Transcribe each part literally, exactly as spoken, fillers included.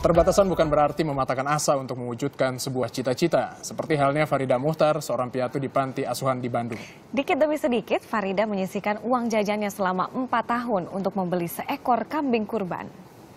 Keterbatasan bukan berarti mematahkan asa untuk mewujudkan sebuah cita-cita. Seperti halnya Farida Muhtar, seorang piatu di panti asuhan di Bandung. Dikit demi sedikit, Farida menyisihkan uang jajannya selama empat tahun untuk membeli seekor kambing kurban.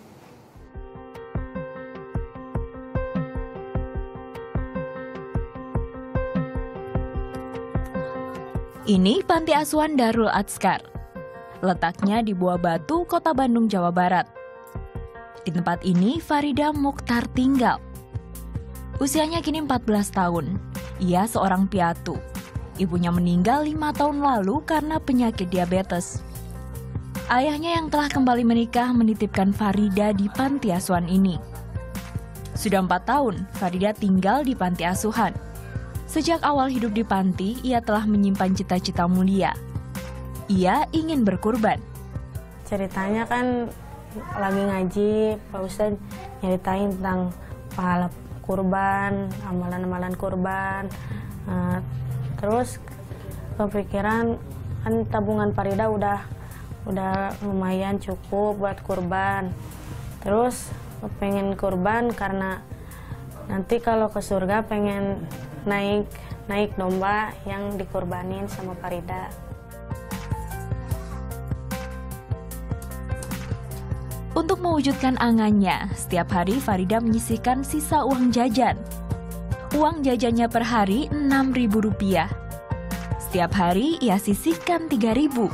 Ini panti asuhan Darul Adskar. Letaknya di Buah Batu, Kota Bandung, Jawa Barat. Di tempat ini Farida Mukhtar tinggal. Usianya kini empat belas tahun. Ia seorang piatu. Ibunya meninggal lima tahun lalu karena penyakit diabetes. Ayahnya yang telah kembali menikah menitipkan Farida di panti asuhan ini. Sudah empat tahun Farida tinggal di panti asuhan. Sejak awal hidup di panti, ia telah menyimpan cita-cita mulia. Ia ingin berkurban. Ceritanya kan lagi ngaji, Pak Ustadz nyeritain tentang pahala kurban, amalan-amalan kurban. Nah, terus kepikiran kan tabungan Farida udah udah lumayan cukup buat kurban. Terus pengen kurban karena nanti kalau ke surga pengen naik naik domba yang dikurbanin sama Farida. Untuk mewujudkan angannya, setiap hari Farida menyisihkan sisa uang jajan. Uang jajannya per hari enam ribu rupiah. Setiap hari ia sisihkan tiga ribu.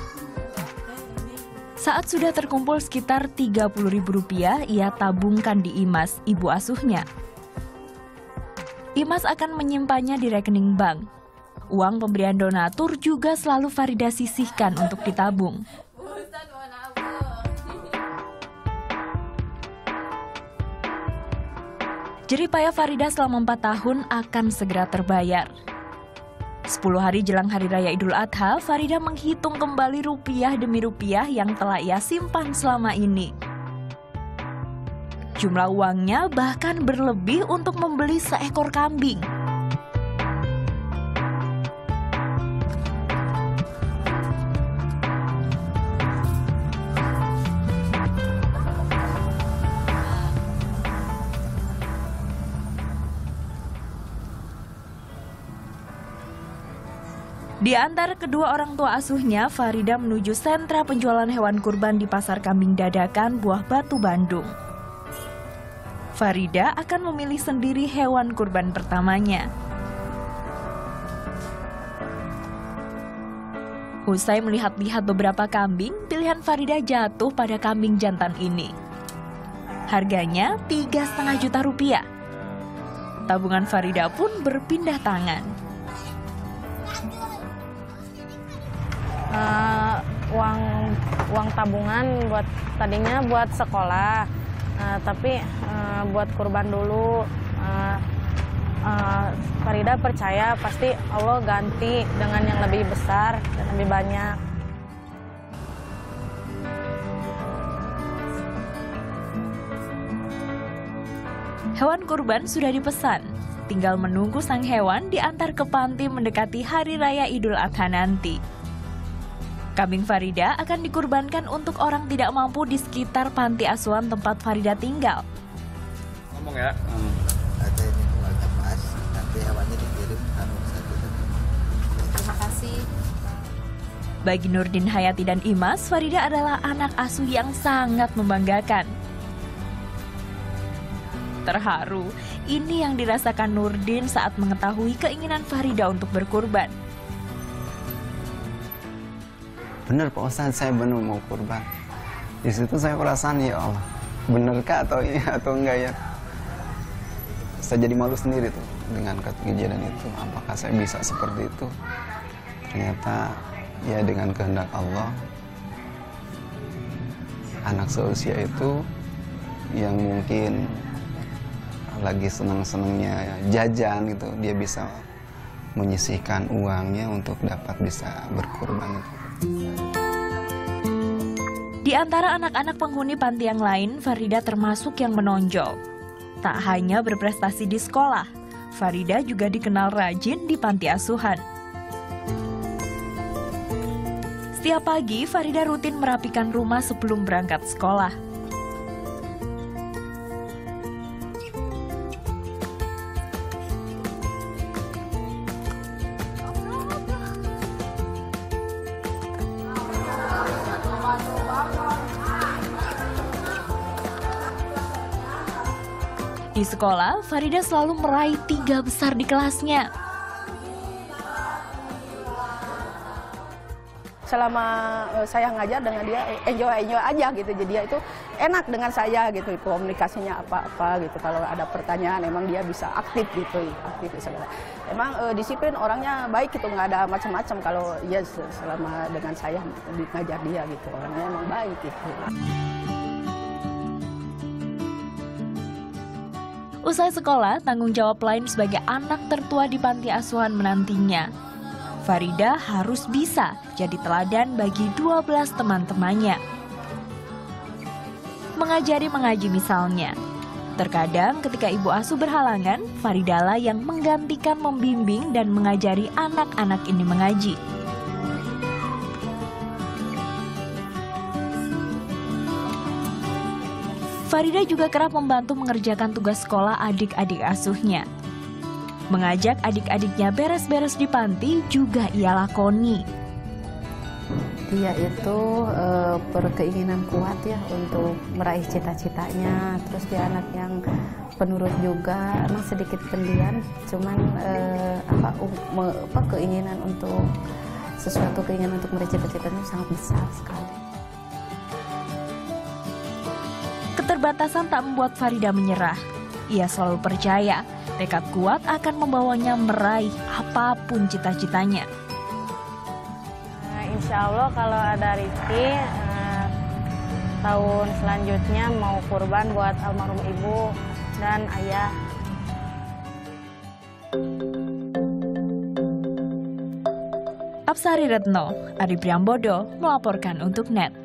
Saat sudah terkumpul sekitar tiga puluh ribu rupiah, ia tabungkan di Imas, ibu asuhnya. Imas akan menyimpannya di rekening bank. Uang pemberian donatur juga selalu Farida sisihkan untuk ditabung. Jerih payah Farida selama empat tahun akan segera terbayar. Sepuluh hari jelang Hari Raya Idul Adha, Farida menghitung kembali rupiah demi rupiah yang telah ia simpan selama ini. Jumlah uangnya bahkan berlebih untuk membeli seekor kambing. Di antara kedua orang tua asuhnya, Farida menuju sentra penjualan hewan kurban di Pasar Kambing Dadakan, Buah Batu, Bandung. Farida akan memilih sendiri hewan kurban pertamanya. Usai melihat-lihat beberapa kambing, pilihan Farida jatuh pada kambing jantan ini. Harganya tiga setengah juta rupiah. Tabungan Farida pun berpindah tangan. Uh, uang uang tabungan buat tadinya buat sekolah, uh, tapi uh, buat kurban dulu. Uh, uh, Farida percaya pasti Allah ganti dengan yang lebih besar dan lebih banyak. Hewan kurban sudah dipesan, tinggal menunggu sang hewan diantar ke panti mendekati Hari Raya Idul Adha nanti. Kambing Farida akan dikurbankan untuk orang tidak mampu di sekitar panti asuhan tempat Farida tinggal. Ngomong ya. Hmm. Ada ini keluarga pas, nanti hewannya dikirim anu satu. Terima kasih. Bagi Nurdin Hayati dan Imas, Farida adalah anak asuh yang sangat membanggakan. Terharu, ini yang dirasakan Nurdin saat mengetahui keinginan Farida untuk berkurban. Bener Pak Ustadz, saya benar mau kurban. Di situ saya perasaan ya Allah, benerkah atau iya atau enggak ya? Saya jadi malu sendiri tuh dengan kejadian itu. Apakah saya bisa seperti itu? Ternyata ya dengan kehendak Allah, anak seusia itu yang mungkin lagi senang-senangnya jajan gitu, dia bisa menyisihkan uangnya untuk dapat bisa berkurban itu. Di antara anak-anak penghuni panti yang lain, Farida termasuk yang menonjol. Tak hanya berprestasi di sekolah, Farida juga dikenal rajin di panti asuhan. Setiap pagi, Farida rutin merapikan rumah sebelum berangkat sekolah. Di sekolah, Farida selalu meraih tiga besar di kelasnya. Selama uh, saya ngajar dengan dia enjoy enjoy aja gitu, jadi dia itu enak dengan saya gitu, komunikasinya apa-apa gitu. Kalau ada pertanyaan emang dia bisa aktif gitu, aktif segala. Emang uh, disiplin, orangnya baik gitu, nggak ada macam-macam. Kalau ya selama dengan saya ngajar dia gitu, orangnya emang baik gitu. Usai sekolah, tanggung jawab lain sebagai anak tertua di panti asuhan menantinya. Farida harus bisa jadi teladan bagi dua belas teman-temannya. Mengajari mengaji misalnya. Terkadang ketika ibu asuh berhalangan, Faridalah yang menggantikan membimbing dan mengajari anak-anak ini mengaji. Farida juga kerap membantu mengerjakan tugas sekolah adik-adik asuhnya. Mengajak adik-adiknya beres-beres di panti juga ia lakoni. Dia itu e, berkeinginan kuat ya untuk meraih cita-citanya. Terus dia anak yang penurut juga, emang sedikit pendiam, cuman e, apa, um, apa keinginan untuk sesuatu keinginan untuk meraih cita-citanya sangat besar sekali. Keterbatasan tak membuat Farida menyerah. Ia selalu percaya tekad kuat akan membawanya meraih apapun cita-citanya. Nah, insya Allah kalau ada rezeki, eh, tahun selanjutnya mau kurban buat almarhum ibu dan ayah. Apsari Retno, Adi Priambodo melaporkan untuk N E T.